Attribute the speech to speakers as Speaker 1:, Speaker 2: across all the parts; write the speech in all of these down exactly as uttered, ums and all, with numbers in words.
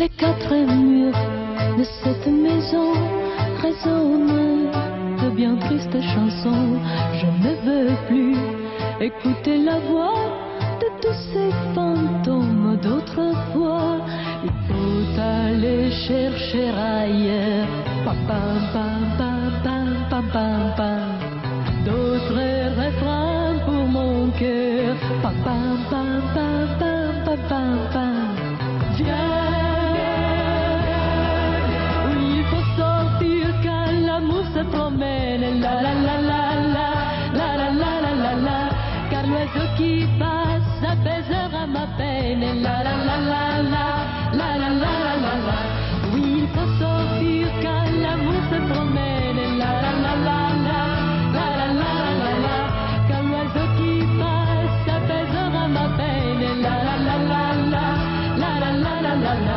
Speaker 1: les quatre murs de cette maison résonnent de bien tristes chansons. Je ne veux plus écouter la voix de tous ces fantômes d'autrefois. Il faut aller chercher ailleurs, pam pam pam pam pam pam pam pam, d'autres refrains pour mon cœur, pam pam pam pam pam pam pam pam. Viens, oui, il faut sortir quand l'amour se promène, la la la la la la la la la la la, car l'oiseau qui passe apaisera ma peine, la la la la la la la la la la. Oui, il faut sortir quand l'amour se promène, la la la la la la la la la la, car l'oiseau qui passe apaisera ma peine, la la la la la la la la la la la.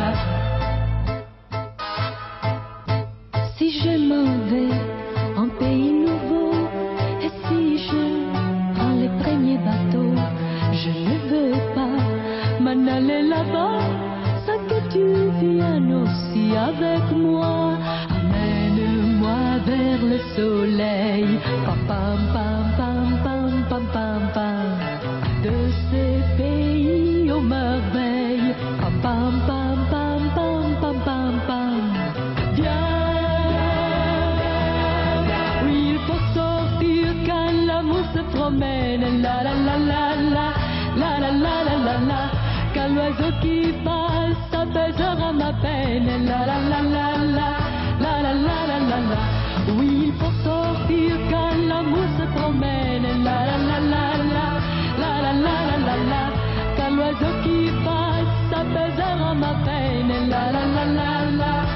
Speaker 1: Si je m'en vais en pays nouveau, et si je prends les premiers bateaux, je ne veux pas m'en aller là-bas sans que tu viennes aussi avec moi. Amène-moi vers le soleil, pam pam pam pam pam pam pam pam, de ces pays aux merveilles, pam pam pam pam pam pam pam pam. Viens, oui, il faut sortir quand l'amour se promène, la la la la la la la la la la la, car l'oiseau qui passe apaisera ma peine, la la la la la la la la la la la. Oui, il faut sortir quand l'amour se promène, la la la la la la la la la la la, car l'oiseau qui passe apaisera ma peine, la la la la la